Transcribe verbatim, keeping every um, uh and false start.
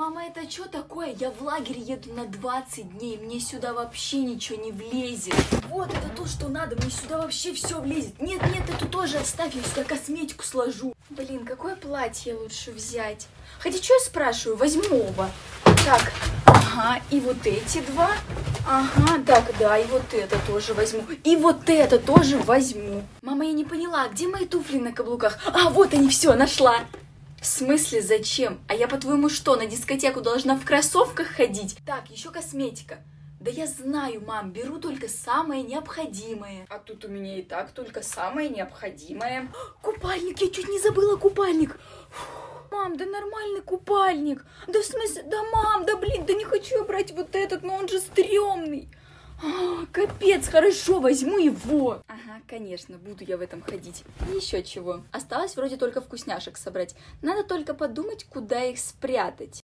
Мама, это что такое? Я в лагерь еду на двадцать дней, мне сюда вообще ничего не влезет. Вот, это то, что надо, мне сюда вообще все влезет. Нет, нет, эту тоже оставь, я сюда косметику сложу. Блин, какое платье лучше взять? Хотя, что я спрашиваю? Возьму оба. Так, ага, и вот эти два. Ага, так, да, и вот это тоже возьму. И вот это тоже возьму. Мама, я не поняла, где мои туфли на каблуках? А, вот они, все, нашла. В смысле, зачем? А я, по-твоему, что, на дискотеку должна в кроссовках ходить? Так, еще косметика. Да я знаю, мам, беру только самое необходимое. А тут у меня и так только самое необходимое. Купальник, я чуть не забыла купальник. Мам, да нормальный купальник. Да в смысле, да мам, да блин, да не хочу я брать вот этот, но он же стрёмный. А, капец, хорошо, возьму его. Ага, конечно, буду я в этом ходить. Еще чего. Осталось вроде только вкусняшек собрать. Надо только подумать, куда их спрятать.